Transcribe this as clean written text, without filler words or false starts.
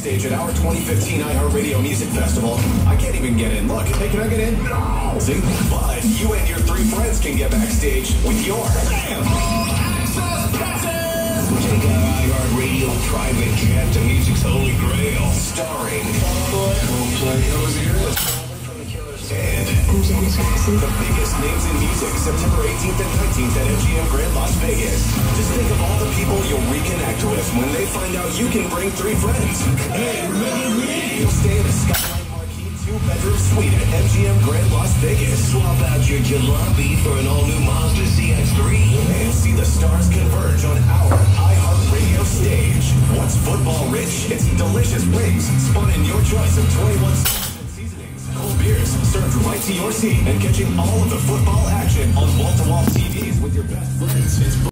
backstage at our 2015 iHeartRadio Music Festival. I can't even get in. Look, hey, can I get in? No. See? But you and your 3 friends can get backstage with your access passes. Take our iHeartRadio private jet to music's holy grail. Starring Coldplay, and the biggest names in music, September 18th and 19th at MGM Grand Las Vegas. Just think of all the people you'll reconnect with when they find out you can bring 3 friends. Hey, remember me? You'll stay in a Skyline Marquee 2-bedroom suite at MGM Grand Las Vegas. Swap out your jalopy for an all-new Mazda CX-3 and see the stars converge on our iHeartRadio stage. What's football rich? It's delicious wings spun in your choice of 21 cold beers served right to your seat and catching all of the football action.